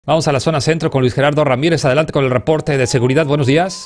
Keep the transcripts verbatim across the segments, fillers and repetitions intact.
Vamos a la zona centro con Luis Gerardo Ramírez. Adelante con el reporte de seguridad. Buenos días.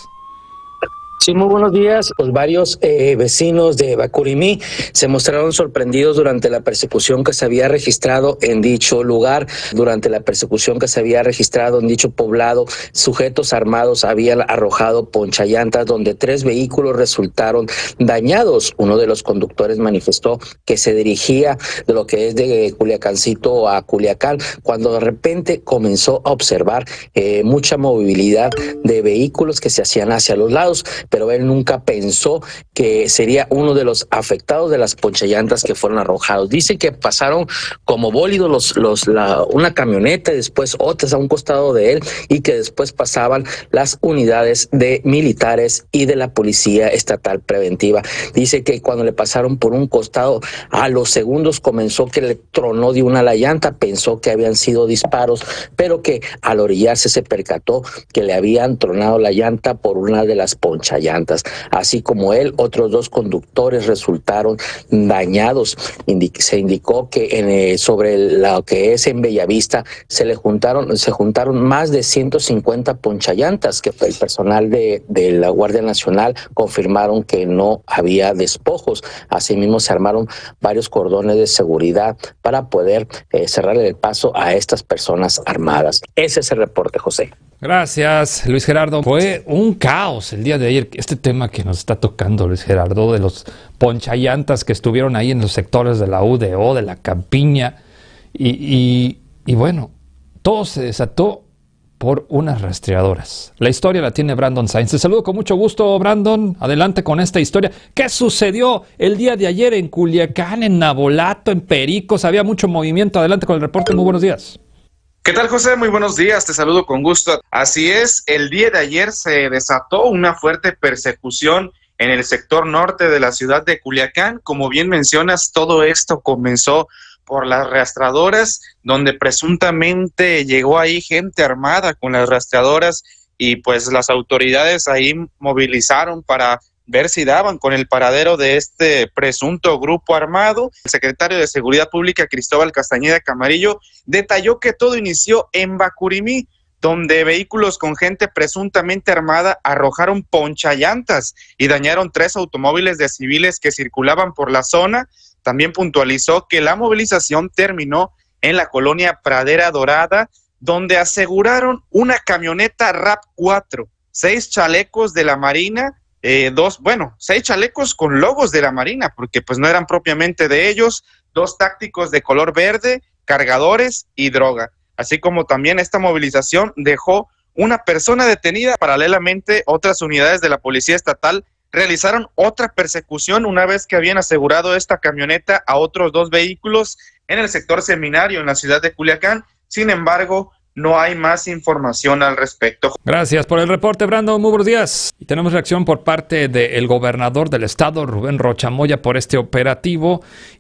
Sí, muy buenos días. Pues varios eh, vecinos de Bacurimí se mostraron sorprendidos durante la persecución que se había registrado en dicho lugar. Durante la persecución que se había registrado en dicho poblado, sujetos armados habían arrojado ponchallantas donde tres vehículos resultaron dañados. Uno de los conductores manifestó que se dirigía de lo que es de Culiacancito a Culiacán, cuando de repente comenzó a observar eh, mucha movilidad de vehículos que se hacían hacia los lados, pero él nunca pensó que sería uno de los afectados de las ponchallantas que fueron arrojados. Dice que pasaron como bólidos los, los, la, una camioneta y después otras a un costado de él, y que después pasaban las unidades de militares y de la Policía Estatal Preventiva. Dice que cuando le pasaron por un costado, a los segundos comenzó que le tronó de una la llanta, pensó que habían sido disparos, pero que al orillarse se percató que le habían tronado la llanta por una de las ponchallantas. Llantas. Así como él, otros dos conductores resultaron dañados. Indic se indicó que en, eh, sobre lo que es en Bellavista se le juntaron, se juntaron más de ciento cincuenta ponchallantas, que el personal de, de la Guardia Nacional confirmaron que no había despojos. Asimismo se armaron varios cordones de seguridad para poder eh, cerrarle el paso a estas personas armadas. Ese es el reporte, José. Gracias, Luis Gerardo. Fue un caos el día de ayer. Este tema que nos está tocando, Luis Gerardo, de los ponchallantas que estuvieron ahí en los sectores de la U D O, de la Campiña. Y, y, y bueno, todo se desató por unas rastreadoras. La historia la tiene Brandon Sainz. Te saludo con mucho gusto, Brandon. Adelante con esta historia. ¿Qué sucedió el día de ayer en Culiacán, en Navolato, en Pericos? Había mucho movimiento. Adelante con el reporte. Muy buenos días. ¿Qué tal, José? Muy buenos días, te saludo con gusto. Así es, el día de ayer se desató una fuerte persecución en el sector norte de la ciudad de Culiacán. Como bien mencionas, todo esto comenzó por las rastreadoras, donde presuntamente llegó ahí gente armada con las rastreadoras, y pues las autoridades ahí movilizaron para ver si daban con el paradero de este presunto grupo armado. El secretario de Seguridad Pública, Cristóbal Castañeda Camarillo, detalló que todo inició en Bacurimí, donde vehículos con gente presuntamente armada arrojaron ponchallantas y dañaron tres automóviles de civiles que circulaban por la zona. También puntualizó que la movilización terminó en la colonia Pradera Dorada, donde aseguraron una camioneta RAP cuatro, seis chalecos de la Marina, Eh, dos, bueno, seis chalecos con logos de la Marina, porque pues no eran propiamente de ellos, dos tácticos de color verde, cargadores y droga. Así como también esta movilización dejó una persona detenida. Paralelamente, otras unidades de la Policía Estatal realizaron otra persecución una vez que habían asegurado esta camioneta a otros dos vehículos en el sector Seminario, en la ciudad de Culiacán. Sin embargo, no hay más información al respecto. Gracias por el reporte, Brandon. Muy buenos días. Y tenemos reacción por parte del gobernador del estado, Rubén Rocha Moya, por este operativo,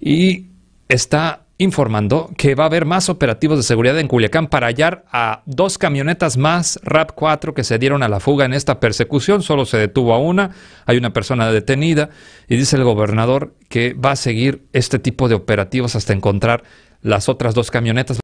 y está informando que va a haber más operativos de seguridad en Culiacán para hallar a dos camionetas más RAP cuatro que se dieron a la fuga en esta persecución. Solo se detuvo a una, hay una persona detenida, y dice el gobernador que va a seguir este tipo de operativos hasta encontrar las otras dos camionetas.